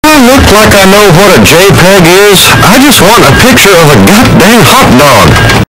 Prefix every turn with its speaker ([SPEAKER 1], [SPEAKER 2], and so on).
[SPEAKER 1] I look like I know what a JPEG is? I just want a picture of a goddamn hot dog.